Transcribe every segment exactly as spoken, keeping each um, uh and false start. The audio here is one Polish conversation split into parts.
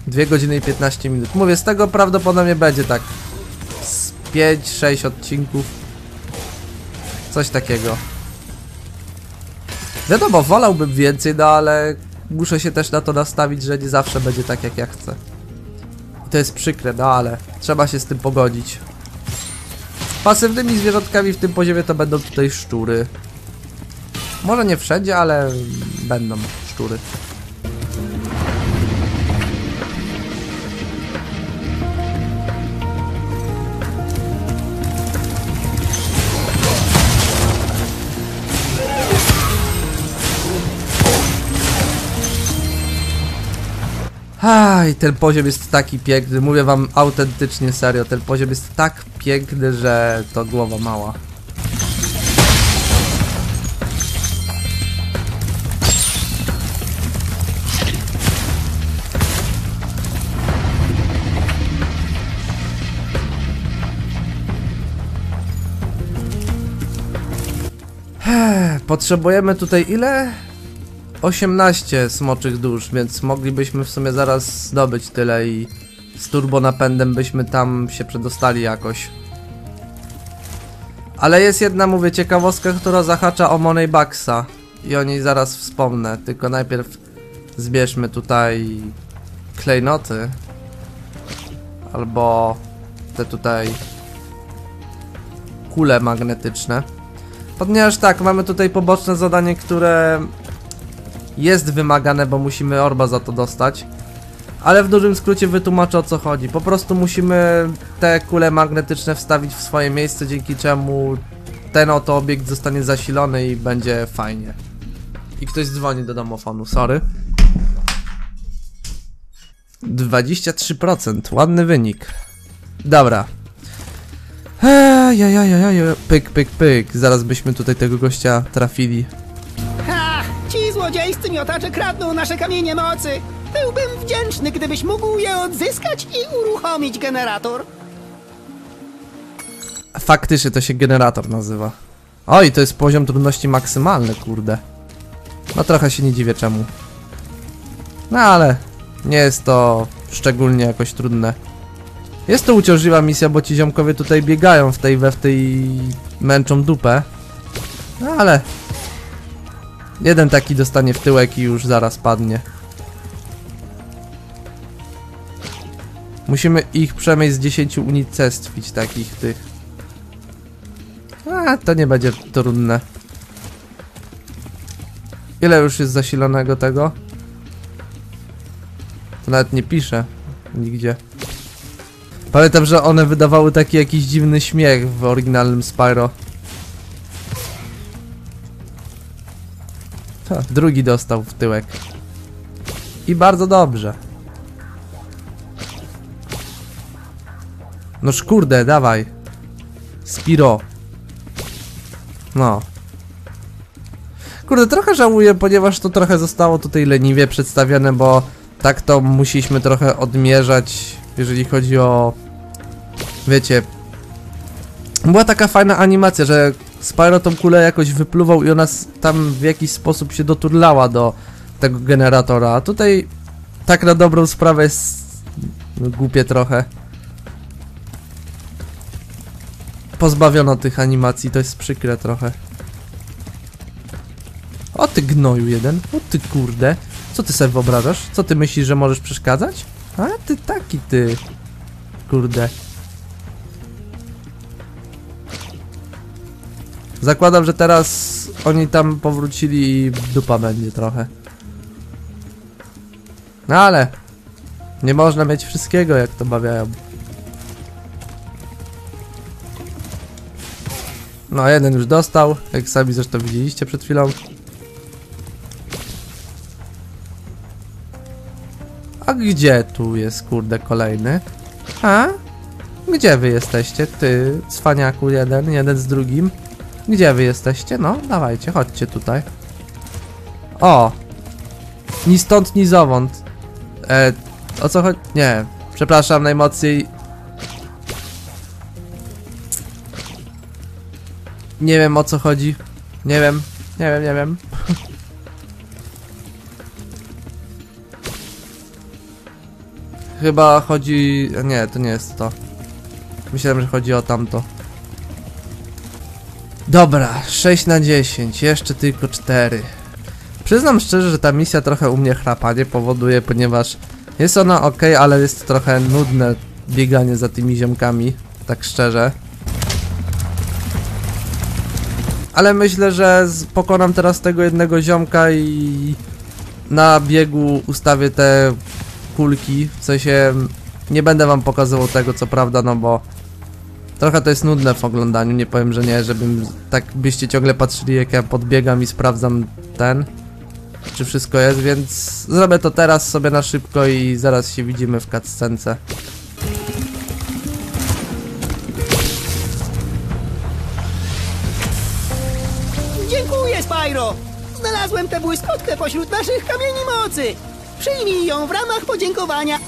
dwie godziny i piętnaście minut. Mówię, z tego prawdopodobnie będzie tak z pięć sześć odcinków. Coś takiego. Wiadomo, wolałbym więcej, no ale muszę się też na to nastawić, że nie zawsze będzie tak, jak ja chcę. I to jest przykre, no ale trzeba się z tym pogodzić. Pasywnymi zwierzątkami w tym poziomie to będą tutaj szczury. Może nie wszędzie, ale będą szczury. Aj, ten poziom jest taki piękny, mówię wam autentycznie serio, ten poziom jest tak piękny, że to głowa mała. Potrzebujemy tutaj ile? osiemnaście smoczych dusz, więc moglibyśmy w sumie zaraz zdobyć tyle i z turbonapędem byśmy tam się przedostali jakoś. Ale jest jedna, mówię, ciekawostka, która zahacza o Moneybucksa i o niej zaraz wspomnę, tylko najpierw zbierzmy tutaj klejnoty albo te tutaj kule magnetyczne. Ponieważ tak, mamy tutaj poboczne zadanie, które jest wymagane, bo musimy orba za to dostać. Ale w dużym skrócie wytłumaczę, o co chodzi. Po prostu musimy te kule magnetyczne wstawić w swoje miejsce, dzięki czemu ten oto obiekt zostanie zasilony i będzie fajnie. I ktoś dzwoni do domofonu, sorry. dwadzieścia trzy procent, ładny wynik. Dobra. Ejajajajaj, pyk, pyk, pyk. Zaraz byśmy tutaj tego gościa trafili. Ha! Ci złodziejscy miotacze kradną nasze kamienie mocy. Byłbym wdzięczny, gdybyś mógł je odzyskać i uruchomić generator. Faktycznie to się generator nazywa. Oj, to jest poziom trudności maksymalny, kurde. No trochę się nie dziwię czemu. No ale nie jest to szczególnie jakoś trudne. Jest to uciążliwa misja, bo ci ziomkowie tutaj biegają w tej we w tej męczą dupę. No ale jeden taki dostanie w tyłek i już zaraz padnie. Musimy ich przynajmniej z dziesięciu unicestwić, takich tych. A, to nie będzie trudne. Ile już jest zasilonego tego? To nawet nie pisze nigdzie. Pamiętam, że one wydawały taki jakiś dziwny śmiech w oryginalnym Spyro. Ha, drugi dostał w tyłek. I bardzo dobrze. No szkurde, dawaj. Spyro. No. Kurde, trochę żałuję, ponieważ to trochę zostało tutaj leniwie przedstawione, bo tak to musieliśmy trochę odmierzać, jeżeli chodzi o... Wiecie... Była taka fajna animacja, że Spyro tą kulę jakoś wypluwał i ona tam w jakiś sposób się doturlała do tego generatora, a tutaj tak na dobrą sprawę jest głupie trochę. Pozbawiono tych animacji, to jest przykre trochę. O ty gnoju jeden, o ty kurde. Co ty sobie wyobrażasz? Co ty myślisz, że możesz przeszkadzać? A ty taki ty. Kurde. Zakładam, że teraz oni tam powrócili i dupa będzie trochę. No ale nie można mieć wszystkiego, jak to bawiają. No, jeden już dostał, jak sami zresztą widzieliście przed chwilą. A gdzie tu jest, kurde, kolejny? A? Gdzie wy jesteście? Ty, cwaniaku jeden, jeden z drugim. Gdzie wy jesteście? No, dawajcie, chodźcie tutaj. O! Ni stąd, ni zowąd. E, o co chodzi? Nie, przepraszam najmocniej. Nie wiem, o co chodzi. Nie wiem, nie wiem, nie wiem. Chyba chodzi... Nie, to nie jest to. Myślałem, że chodzi o tamto. Dobra, sześć na dziesięć, jeszcze tylko cztery. Przyznam szczerze, że ta misja trochę u mnie chrapanie powoduje, ponieważ jest ona ok, ale jest trochę nudne bieganie za tymi ziomkami, tak szczerze. Ale myślę, że pokonam teraz tego jednego ziomka i na biegu ustawię te kulki. W sensie nie będę wam pokazywał tego, co prawda, no bo trochę to jest nudne w oglądaniu, nie powiem, że nie, żebym tak byście ciągle patrzyli, jak ja podbiegam i sprawdzam ten, czy wszystko jest, więc zrobię to teraz sobie na szybko i zaraz się widzimy w cutscence. Dziękuję, Spyro! Znalazłem tę błyskotkę pośród naszych kamieni mocy! Przyjmij ją w ramach podziękowania.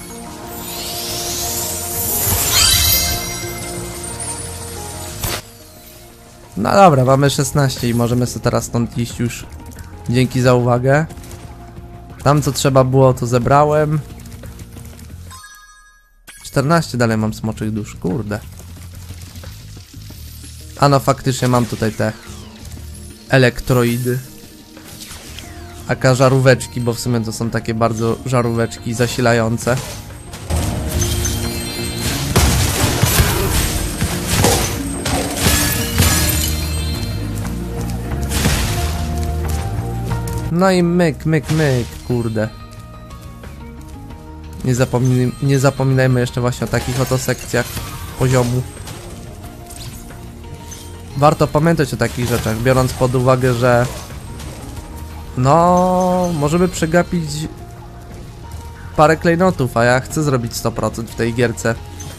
No dobra, mamy szesnaście i możemy sobie teraz stąd iść już. Dzięki za uwagę. Tam co trzeba było, to zebrałem. czternaście dalej mam smoczych dusz, kurde. A no faktycznie mam tutaj te elektroidy. Aka żaróweczki, bo w sumie to są takie bardzo żaróweczki zasilające. No i myk, myk, myk, kurde. Nie, zapomnij, nie zapominajmy jeszcze właśnie o takich oto sekcjach poziomu. Warto pamiętać o takich rzeczach, biorąc pod uwagę, że no, możemy przegapić parę klejnotów, a ja chcę zrobić sto procent w tej gierce.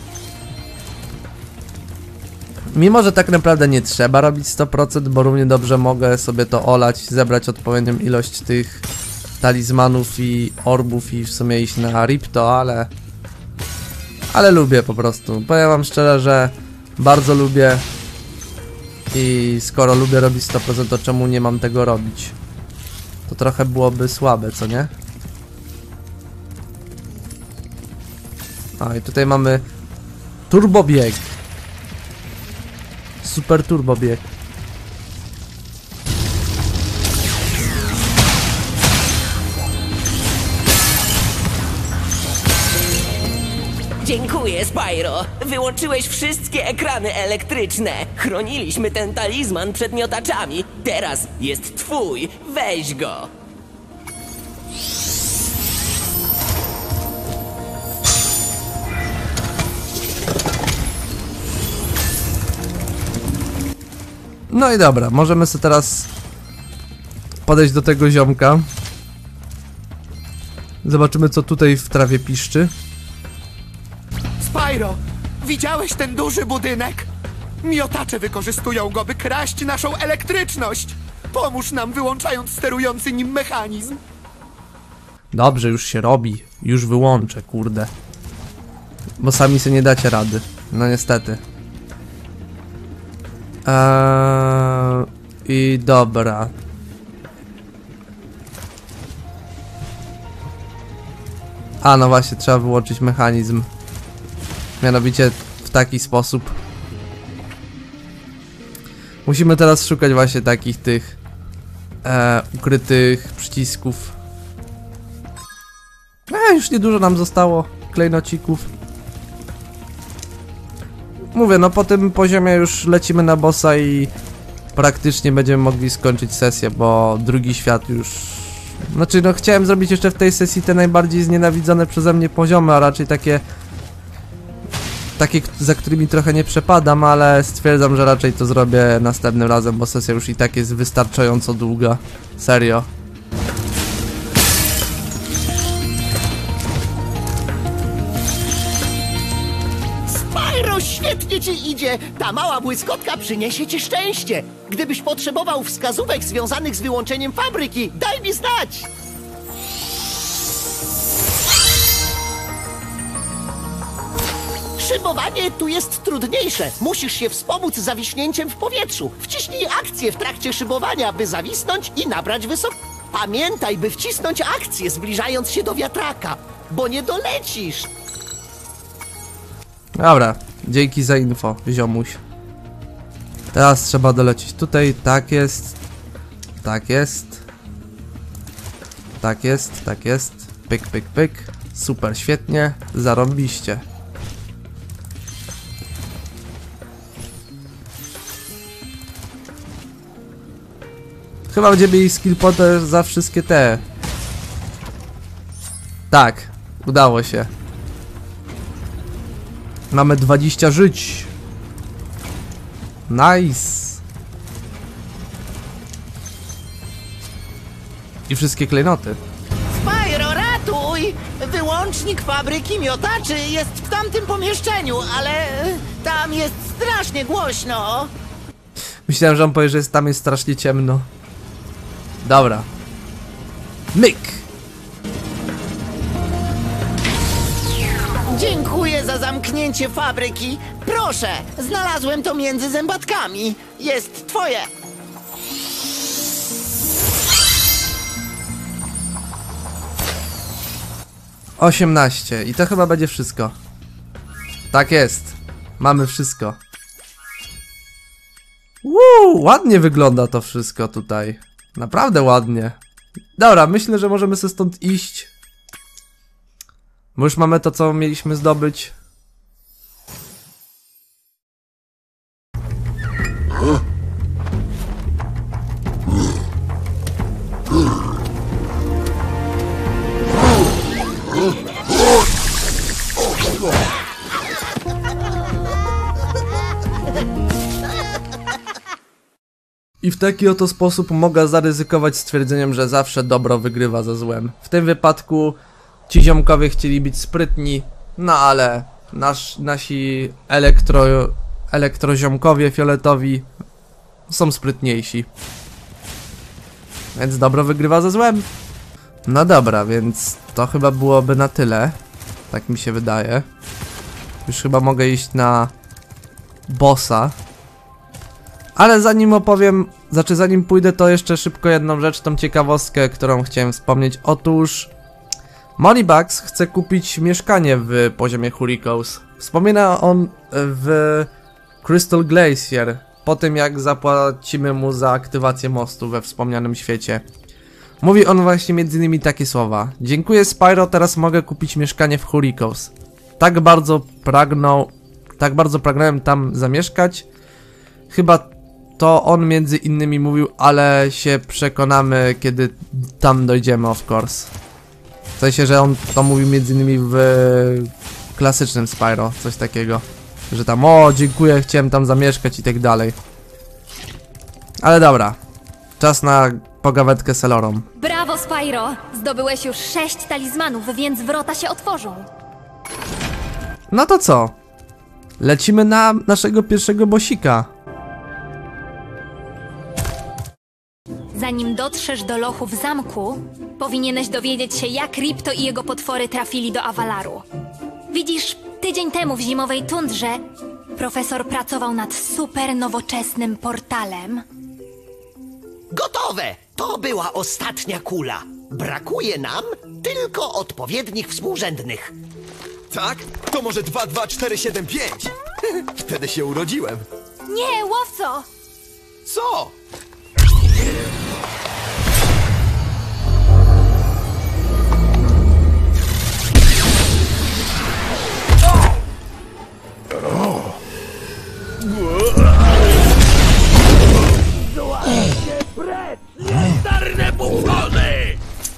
Mimo, że tak naprawdę nie trzeba robić sto procent, bo równie dobrze mogę sobie to olać, zebrać odpowiednią ilość tych talizmanów i orbów i w sumie iść na Ripto, ale... Ale lubię po prostu. Powiem wam szczerze, że bardzo lubię i skoro lubię robić sto procent, to czemu nie mam tego robić? To trochę byłoby słabe, co nie? A i tutaj mamy turbobieg. Super turbobieg. Dziękuję, Spyro. Wyłączyłeś wszystkie ekrany elektryczne. Chroniliśmy ten talizman przed miotaczami. Teraz jest twój. Weź go. No i dobra, możemy sobie teraz podejść do tego ziomka. Zobaczymy, co tutaj w trawie piszczy. Spyro, widziałeś ten duży budynek? Miotacze wykorzystują go, by kraść naszą elektryczność. Pomóż nam, wyłączając sterujący nim mechanizm. Dobrze, już się robi. Już wyłączę, kurde. Bo sami sobie nie dacie rady. No niestety. Eee, I dobra. A no właśnie, trzeba wyłączyć mechanizm. Mianowicie w taki sposób. Musimy teraz szukać właśnie takich tych e, ukrytych przycisków. E, już niedużo nam zostało klejnocików. Mówię, no po tym poziomie już lecimy na bossa i praktycznie będziemy mogli skończyć sesję, bo drugi świat już... Znaczy, no chciałem zrobić jeszcze w tej sesji te najbardziej znienawidzone przeze mnie poziomy, a raczej takie... Takie, za którymi trochę nie przepadam, ale stwierdzam, że raczej to zrobię następnym razem, bo sesja już i tak jest wystarczająco długa. Serio. Spyro, świetnie ci idzie! Ta mała błyskotka przyniesie ci szczęście! Gdybyś potrzebował wskazówek związanych z wyłączeniem fabryki, daj mi znać! Szybowanie tu jest trudniejsze. Musisz się wspomóc zawiśnięciem w powietrzu. Wciśnij akcję w trakcie szybowania, by zawisnąć i nabrać wysoko. Pamiętaj, by wcisnąć akcję, zbliżając się do wiatraka, bo nie dolecisz. Dobra, dzięki za info, ziomuś. Teraz trzeba dolecieć tutaj, tak jest. Tak jest. Tak jest, tak jest. Pyk, pyk, pyk. Super, świetnie. Zarąbiście. Chyba będziemy mieli skill potter za wszystkie te. Tak, udało się. Mamy dwadzieścia żyć. Nice. I wszystkie klejnoty. Spyro, ratuj! Wyłącznik fabryki miotaczy jest w tamtym pomieszczeniu, ale y, tam jest strasznie głośno. Myślałem, że on powie, że jest, tam jest strasznie ciemno. Dobra. Myk! Dziękuję za zamknięcie fabryki. Proszę, znalazłem to między zębatkami. Jest twoje. osiemnaście. I to chyba będzie wszystko. Tak jest. Mamy wszystko. Uuu, ładnie wygląda to wszystko tutaj. Naprawdę ładnie. Dobra, myślę, że możemy sobie stąd iść. Bo już mamy to, co mieliśmy zdobyć. I w taki oto sposób mogę zaryzykować stwierdzeniem, że zawsze dobro wygrywa ze złem. W tym wypadku ci ziomkowie chcieli być sprytni, no ale nasz, nasi elektro, elektroziomkowie fioletowi są sprytniejsi. Więc dobro wygrywa ze złem. No dobra, więc to chyba byłoby na tyle. Tak mi się wydaje. Już chyba mogę iść na bossa. Ale zanim opowiem, znaczy zanim pójdę, to jeszcze szybko jedną rzecz, tą ciekawostkę, którą chciałem wspomnieć. Otóż Moneybugs chce kupić mieszkanie w poziomie Hurricanes. Wspomina on w Crystal Glacier, po tym jak zapłacimy mu za aktywację mostu we wspomnianym świecie. Mówi on właśnie między innymi takie słowa: dziękuję Spyro, teraz mogę kupić mieszkanie w Hurricanes. Tak bardzo pragnął, tak bardzo pragnąłem tam zamieszkać. Chyba to on między innymi mówił, ale się przekonamy, kiedy tam dojdziemy, of course. W sensie, że on to mówił między innymi w klasycznym Spyro, coś takiego. Że tam, o dziękuję, chciałem tam zamieszkać i tak dalej. Ale dobra, czas na pogawędkę z Elorą. Brawo, Spyro! Zdobyłeś już sześć talizmanów, więc wrota się otworzą. No to co? Lecimy na naszego pierwszego bossika. Zanim dotrzesz do lochu w zamku, powinieneś dowiedzieć się, jak Ripto i jego potwory trafili do Avalaru. Widzisz, tydzień temu w zimowej tundrze profesor pracował nad super nowoczesnym portalem. Gotowe! To była ostatnia kula. Brakuje nam tylko odpowiednich współrzędnych. Tak? To może dwa dwa cztery siedem pięć. Wtedy się urodziłem. Nie, łowco! Co? Starne bufony!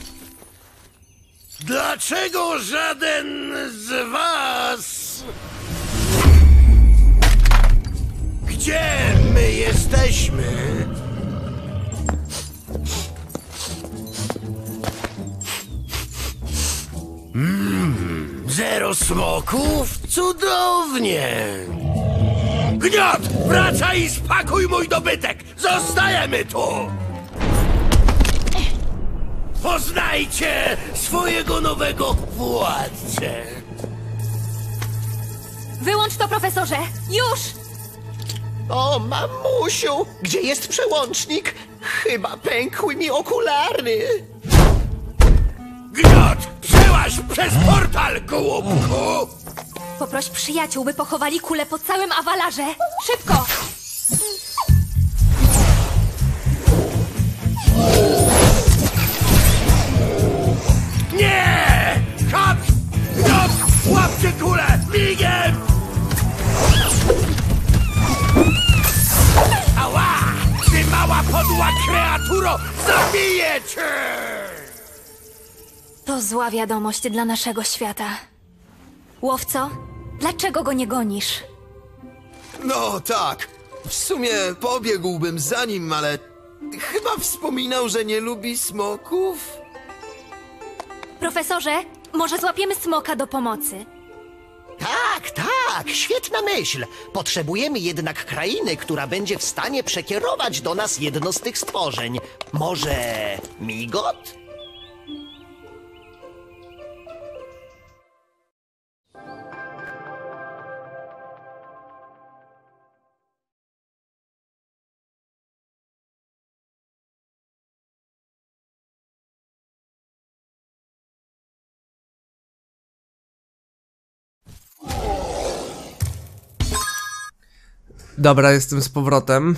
Dlaczego żaden z was... Gdzie my jesteśmy? Mm, zero smoków? Cudownie! Gniot! Wracaj i spakuj mój dobytek! Zostajemy tu! Poznajcie swojego nowego władcę! Wyłącz to, profesorze! Już! O, mamusiu! Gdzie jest przełącznik? Chyba pękły mi okulary. Gniot! Przełaź przez portal, gołąbku! poproś przyjaciół, by pochowali kulę po całym awalarze. Szybko! Nie! Hop! Hop! Łapcie kulę! Migiem! Ała! Ty mała podła kreaturo! Zabiję cię! To zła wiadomość dla naszego świata. Łowco, dlaczego go nie gonisz? No tak. W sumie pobiegłbym za nim, ale chyba wspominał, że nie lubi smoków. Profesorze, może złapiemy smoka do pomocy? Tak, tak, świetna myśl. Potrzebujemy jednak krainy, która będzie w stanie przekierować do nas jedno z tych stworzeń. Może migot? Dobra, jestem z powrotem.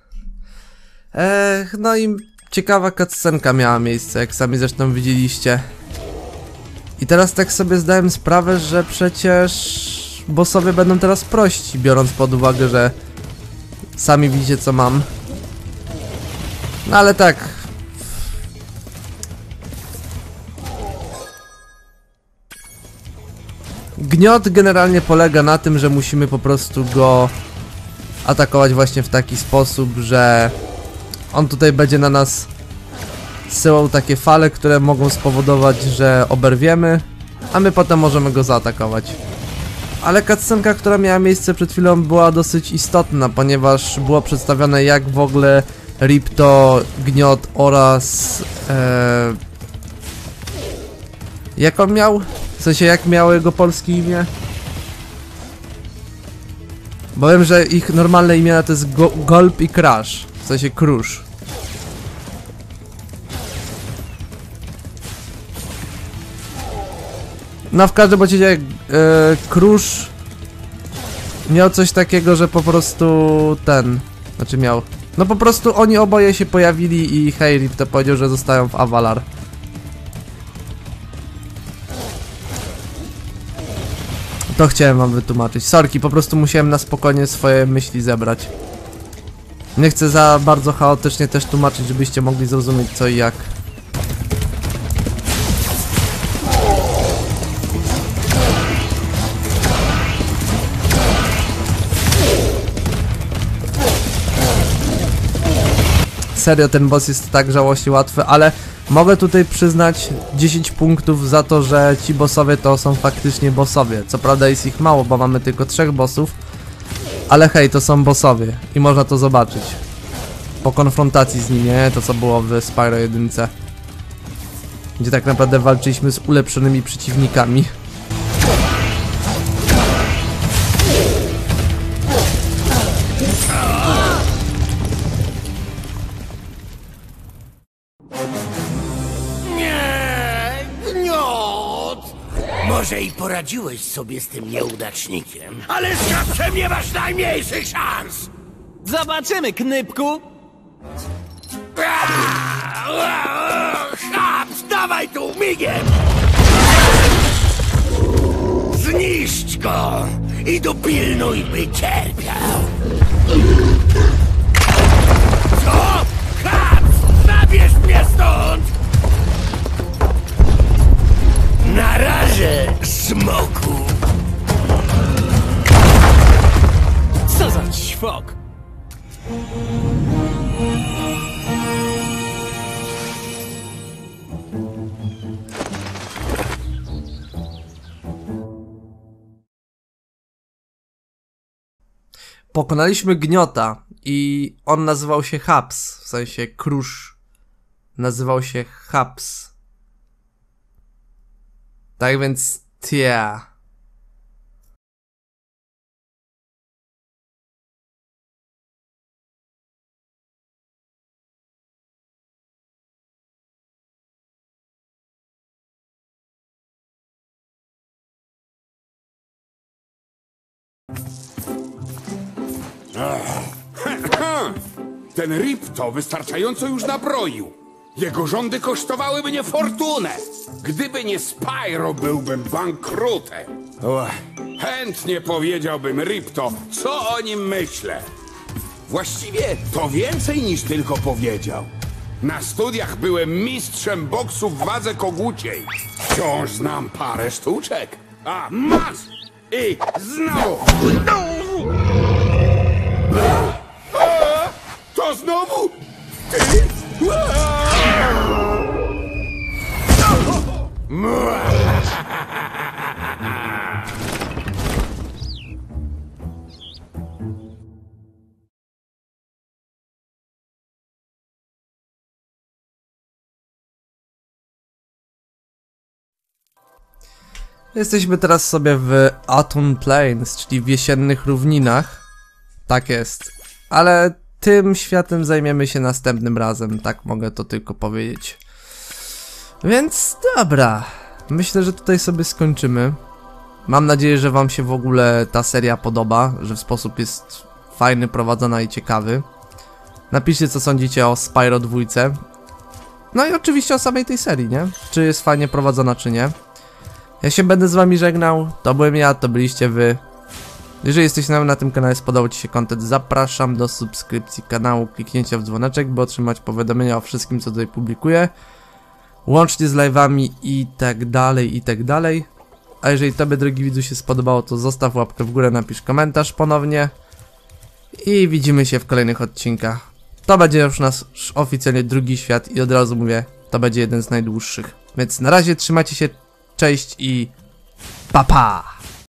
Ech, no i ciekawa cutscenka miała miejsce, jak sami zresztą widzieliście. I teraz tak sobie zdałem sprawę, że przecież bossowie będą teraz prości, biorąc pod uwagę, że sami widzicie co mam. No ale tak. Gniot generalnie polega na tym, że musimy po prostu go atakować właśnie w taki sposób, że on tutaj będzie na nas zsyłał takie fale, które mogą spowodować, że oberwiemy, a my potem możemy go zaatakować. Ale cutscenka, która miała miejsce przed chwilą, była dosyć istotna, ponieważ było przedstawione, jak w ogóle Ripto, Gniot oraz e, jak on miał? W sensie, jak miało jego polskie imię? Bo wiem, że ich normalne imiona to jest Go Golp i Crash. W sensie Krusz. No w każdym razie e, Krusz miał coś takiego, że po prostu ten... Znaczy miał... No po prostu oni oboje się pojawili i hej, Ripto powiedział, że zostają w Avalar. To chciałem wam wytłumaczyć. Sorki, po prostu musiałem na spokojnie swoje myśli zebrać. Nie chcę za bardzo chaotycznie też tłumaczyć, żebyście mogli zrozumieć co i jak. Serio, ten boss jest tak żałośnie łatwy, ale mogę tutaj przyznać dziesięć punktów za to, że ci bossowie to są faktycznie bossowie. Co prawda jest ich mało, bo mamy tylko trzech bossów, ale hej, to są bossowie i można to zobaczyć po konfrontacji z nimi, nie? To co było w Spyro jeden, gdzie tak naprawdę walczyliśmy z ulepszonymi przeciwnikami. Może i poradziłeś sobie z tym nieudacznikiem, ale z kapczem nie masz najmniejszych szans! Zobaczymy, Knypku! Chaps, dawaj tu, migiem! Zniszcz go i dopilnuj, by cierpiał! Co? Chaps, zabierz mnie stąd! Na razie, smoku! Co za ćwok! Pokonaliśmy Gniota i on nazywał się Haps, w sensie Krusz nazywał się Haps. Tak więc, tia. Ten Ripto wystarczająco już nabroił. Jego rządy kosztowały mnie fortunę. Gdyby nie Spyro, byłbym bankrutem. Och, chętnie powiedziałbym Ripto, co o nim myślę. Właściwie to więcej niż tylko powiedział. Na studiach byłem mistrzem boksu w wadze koguciej. Wciąż znam parę sztuczek. A, masz! I znowu! A, to znowu ty? Jesteśmy teraz sobie w Autumn Plains, czyli w jesiennych równinach. Tak jest. Ale tym światem zajmiemy się następnym razem, tak mogę to tylko powiedzieć. Więc dobra, myślę, że tutaj sobie skończymy. Mam nadzieję, że wam się w ogóle ta seria podoba, że w sposób jest fajny, prowadzona i ciekawy. Napiszcie, co sądzicie o Spyro dwa. No i oczywiście o samej tej serii, nie? Czy jest fajnie prowadzona, czy nie. Ja się będę z wami żegnał, to byłem ja, to byliście wy. Jeżeli jesteście nowy na tym kanale, spodobał ci się content, zapraszam do subskrypcji kanału, kliknięcia w dzwoneczek, by otrzymać powiadomienia o wszystkim, co tutaj publikuję. Łącznie z live'ami i tak dalej, i tak dalej. A jeżeli tobie, drogi widzu, się spodobało, to zostaw łapkę w górę, napisz komentarz ponownie. I widzimy się w kolejnych odcinkach. To będzie już nasz oficjalnie drugi świat i od razu mówię, to będzie jeden z najdłuższych. Więc na razie trzymajcie się, cześć i pa pa!